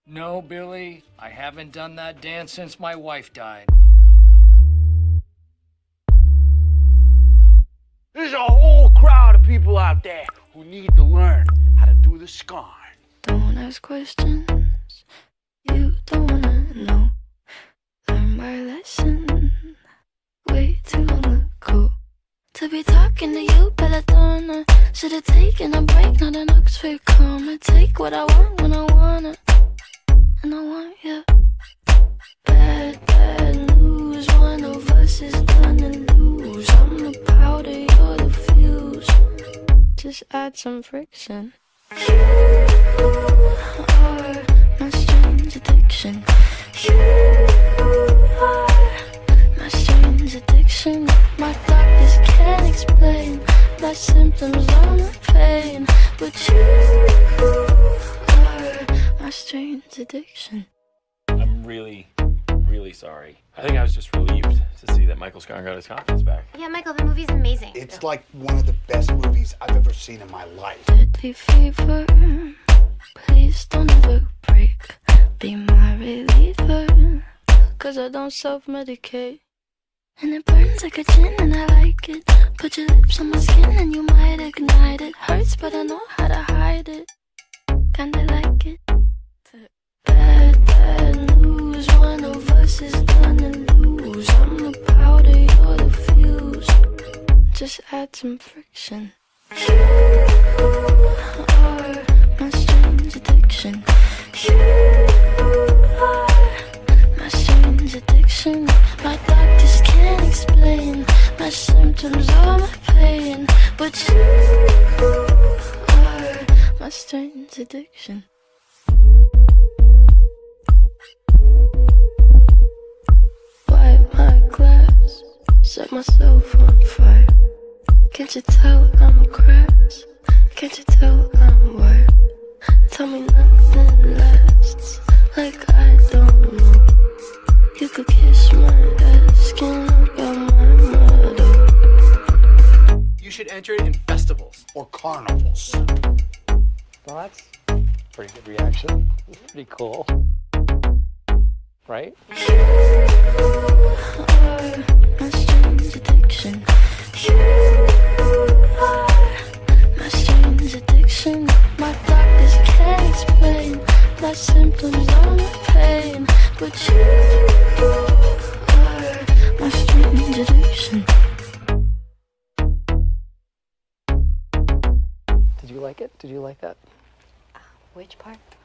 No, Billy, I haven't done that dance since my wife died. There's a whole crowd of people out there who need to learn how to do the scarn. Don't ask questions you don't wanna know. Learn my lesson way too long ago. To be talking to you, Belladonna. Should've taken a break, not an Oxford comma. Take what I want when I want it, and I want you. Bad, bad news. One of us is gonna lose. I'm the powder, you're the fuse. Just add some friction. You are my strange addiction. You are my strange addiction. My doctors can't explain my symptoms or my pain, but you are my strange addiction. I'm really sorry. I think I was just relieved to see that Michael Scarn got his confidence back. Yeah, Michael, the movie's amazing. It's like one of the best movies I've ever seen in my life. Deadly fever, please don't ever break. Be my reliever, 'cause I don't self-medicate. And it burns like a gin and I like it. Put your lips on my skin and you might ignite it. Hurts but I know how to hide it. Kinda like it. Bad, bad news. One of us is gonna lose. I'm the powder, you're the fuse. Just add some friction. You are my strange addiction. You are my strange addiction. My doctors can't explain my symptoms or my pain, but you are my strange addiction. Wipe my glass, set myself on fire. Can't you tell I'm crass? Can't you tell I'm wired? Tell me nothing lasts, like I don't know. You could kiss my ass, skin about my motto. You should enter it in festivals. Or carnivals. Well, that's a pretty good reaction. Pretty cool. Right? You are my strange addiction. You are my strange addiction. My doctors can't explain my symptoms or my pain, but you are my strange addiction. Did you like it? Did you like that? Which part?